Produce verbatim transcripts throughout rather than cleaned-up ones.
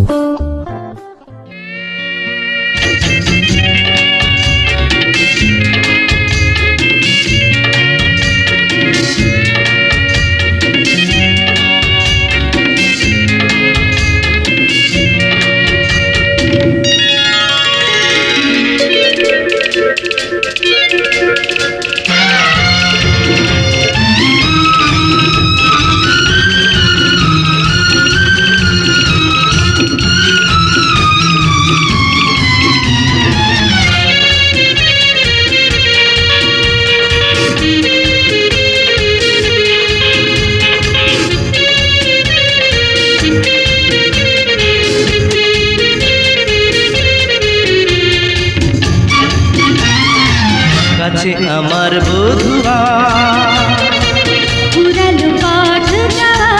কাছে আমার বধুয়া পুরানো পথ যাওয়া,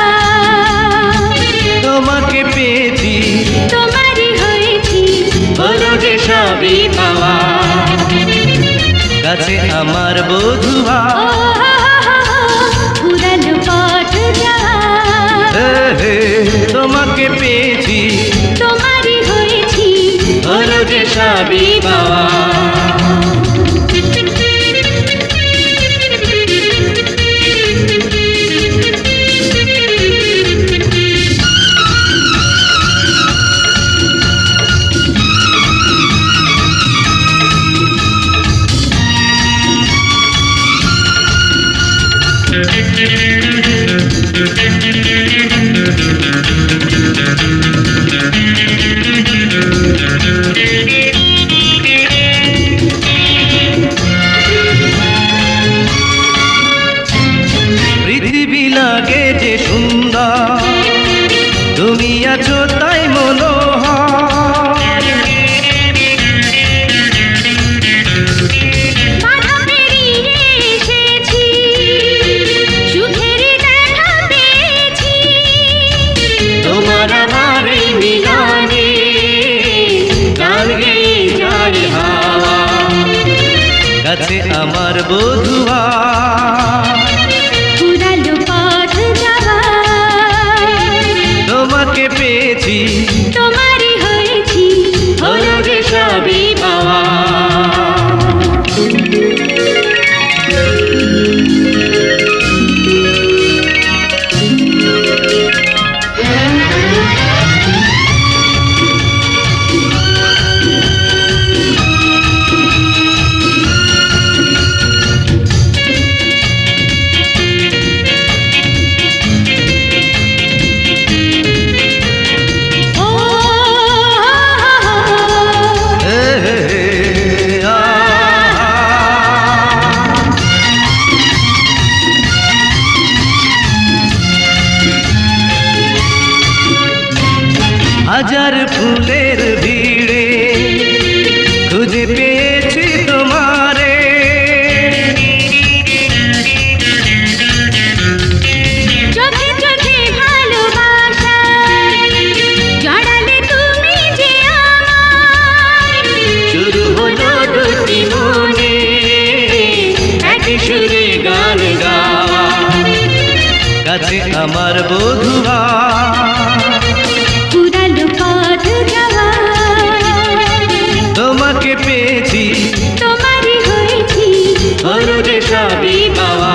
তোমাকে পেয়েছি তোমারই হয়েছি, হলো যে সবই পাওয়া। কাছে আমার বধুয়া পুরানো পথ যাওয়া, তোমাকে পেয়েছি তোমারই হয়েছি, হলো যে সবই পাওয়া। পৃথিবী লাগে যে সুন্দর, তুমি আছো তাই মনোহর। বাধা পেরিয়ে এসেছি, সুখের দেখা পেয়েছি, তোমার আমার এই মিলনে গান গেয়ে যায় হাওয়া। কাছে আমার বধুয়া পুরানো পথ যাওয়া, তোমাকে পেয়েছি তোমারই হয়েছি, হলো যে সবই পাওয়া। হাজার ফুলের ভিড়ে খুঁজে পেয়েছি তোমারে, চোখে চোখে ভালোবাসা জড়ালে তুমি যে আমার, শুরু হলো দুটি মনে একই সুরে গান গাওয়া। কাছে আমার বধুয়া পুরানো পথ যাওয়া, তোমাকে পেয়েছি তোমারই হয়েছি, হলো যে সবই পাওয়া।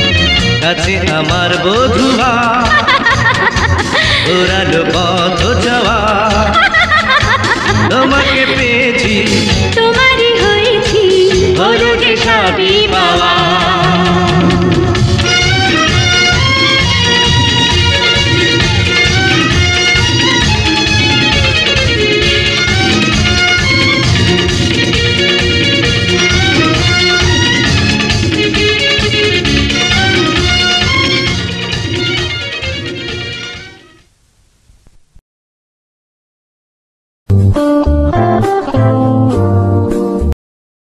কাছে আমার বধুয়া পুরানো পথ